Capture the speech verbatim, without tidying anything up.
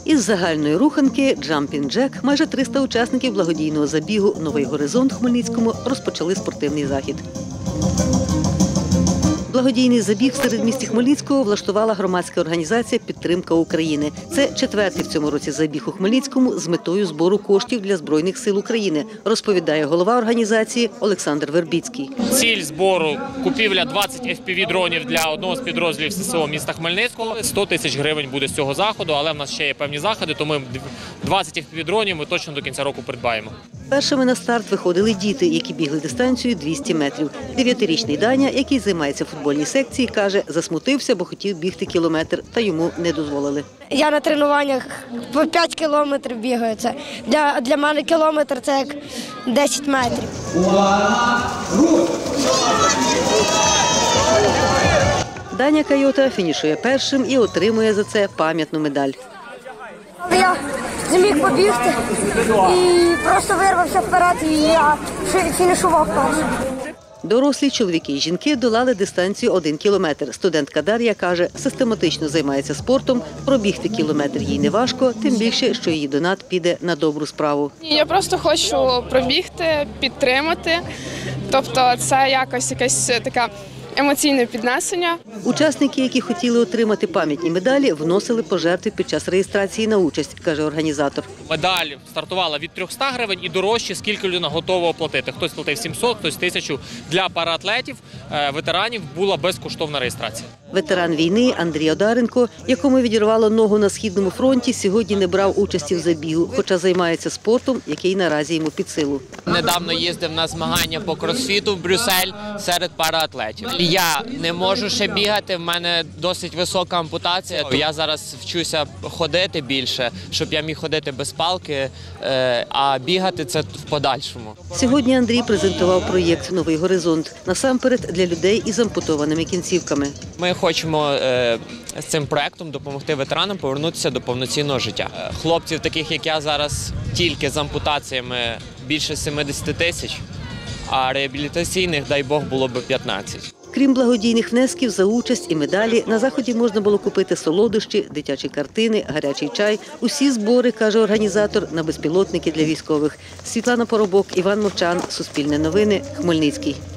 Із загальної руханки «Джампінг Джек» майже триста учасників благодійного забігу «Новий горизонт» в Хмельницькому розпочали спортивний захід. Благодійний забіг в середмісті Хмельницького влаштувала громадська організація «Підтримка України». Це четвертий в цьому році забіг у Хмельницькому з метою збору коштів для Збройних сил України, розповідає голова організації Олександр Вербіцький. Ціль збору – купівля двадцяти еф пі ві-дронів для одного з підрозділів ес се о міста Хмельницького. сто тисяч гривень буде з цього заходу, але в нас ще є певні заходи, тому двадцять еф пі ві-дронів ми точно до кінця року придбаємо. Першими на старт виходили діти, які бігли дистанцію двісті метрів. Дев'ятирічний Даня, який займається в футбольній секції, каже, засмутився, бо хотів бігти кілометр, та йому не дозволили. Я на тренуваннях по п'ять кілометрів бігаю. Це для, для мене кілометр – це як десять метрів. Даня Кайота фінішує першим і отримує за це пам'ятну медаль. Я зміг побігти і просто вирвався вперед, і я фінішував першим. Дорослі чоловіки і жінки долали дистанцію один кілометр. Студентка Дар'я каже, систематично займається спортом, пробігти кілометр їй не важко, тим більше, що її донат піде на добру справу. Я просто хочу пробігти, підтримати, тобто це якось якесь таке емоційне піднесення. Учасники, які хотіли отримати пам'ятні медалі, вносили пожертви під час реєстрації на участь, каже організатор. Медаль стартувала від трьохсот гривень і дорожче, скільки людина готова оплатити. Хтось платив сімсот, хтось тисячу. Для параатлетів, ветеранів була безкоштовна реєстрація. Ветеран війни Андрій Одаренко, якому відірвало ногу на Східному фронті, сьогодні не брав участі в забігу, хоча займається спортом, який наразі йому під силу. Недавно їздив на змагання по кросфіту в Брюссель серед параатлетів. Я не можу ще бігати, в мене досить висока ампутація. Я зараз вчуся ходити більше, щоб я міг ходити без палки, а бігати – це в подальшому. Сьогодні Андрій презентував проєкт «Новий горизонт», насамперед для людей із ампутованими кінцівками. Ми хочемо з цим проєктом допомогти ветеранам повернутися до повноцінного життя. Хлопців, таких як я зараз, тільки з ампутаціями більше сімдесят тисяч, а реабілітаційних, дай Бог, було б п'ятнадцять. Крім благодійних внесків за участь і медалі, на заході можна було купити солодощі, дитячі картини, гарячий чай. Усі збори, каже організатор, на безпілотники для військових. Світлана Поробок, Іван Мовчан, Суспільне новини, Хмельницький.